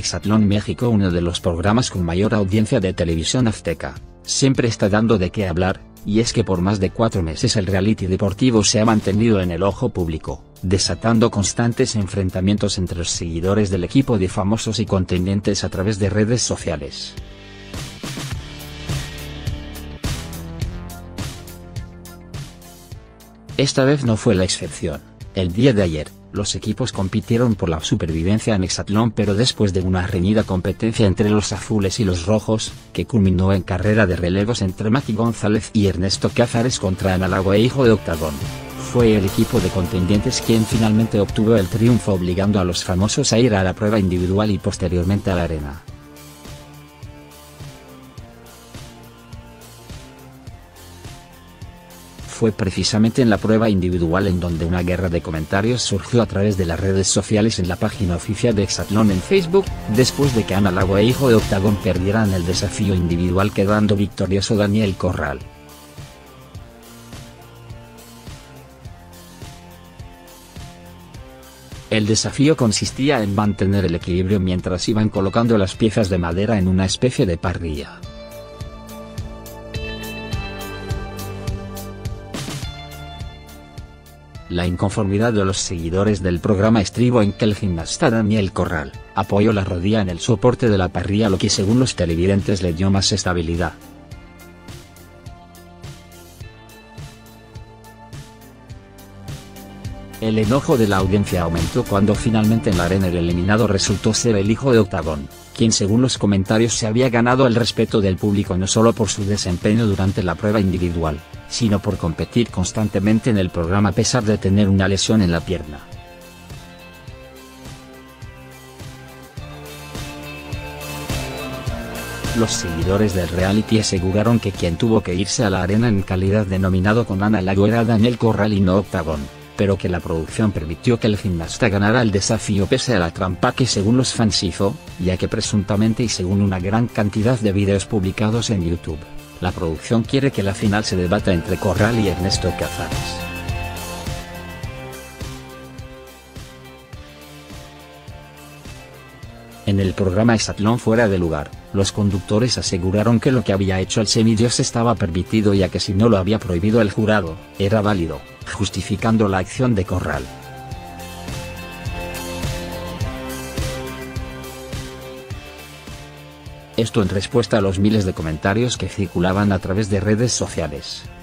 Exatlón México, uno de los programas con mayor audiencia de televisión azteca, siempre está dando de qué hablar, y es que por más de 4 meses el reality deportivo se ha mantenido en el ojo público, desatando constantes enfrentamientos entre los seguidores del equipo de famosos y contendientes a través de redes sociales. Esta vez no fue la excepción. El día de ayer, los equipos compitieron por la supervivencia en Exatlón, pero después de una reñida competencia entre los azules y los rojos, que culminó en carrera de relevos entre Maki González y Ernesto Cázares contra Ana Lago e Hijo de Octagón, fue el equipo de contendientes quien finalmente obtuvo el triunfo, obligando a los famosos a ir a la prueba individual y posteriormente a la arena. Fue precisamente en la prueba individual en donde una guerra de comentarios surgió a través de las redes sociales en la página oficial de Exatlón en Facebook, después de que Ana Lago e Hijo de Octagón perdieran el desafío individual, quedando victorioso Daniel Corral. El desafío consistía en mantener el equilibrio mientras iban colocando las piezas de madera en una especie de parrilla. La inconformidad de los seguidores del programa estribó en que el gimnasta Daniel Corral apoyó la rodilla en el soporte de la parrilla, lo que según los televidentes le dio más estabilidad. El enojo de la audiencia aumentó cuando finalmente en la arena el eliminado resultó ser el Hijo de Octagón, quien según los comentarios se había ganado el respeto del público no solo por su desempeño durante la prueba individual, sino por competir constantemente en el programa a pesar de tener una lesión en la pierna. Los seguidores del reality aseguraron que quien tuvo que irse a la arena en calidad de nominado con Ana Lago era Daniel Corral y no Octagón, pero que la producción permitió que el gimnasta ganara el desafío pese a la trampa que según los fans hizo, ya que presuntamente y según una gran cantidad de vídeos publicados en YouTube, la producción quiere que la final se debata entre Corral y Ernesto Cázares. En el programa Exatlón Fuera de Lugar, los conductores aseguraron que lo que había hecho el semidios estaba permitido, ya que si no lo había prohibido el jurado, era válido, justificando la acción de Corral. Esto en respuesta a los miles de comentarios que circulaban a través de redes sociales.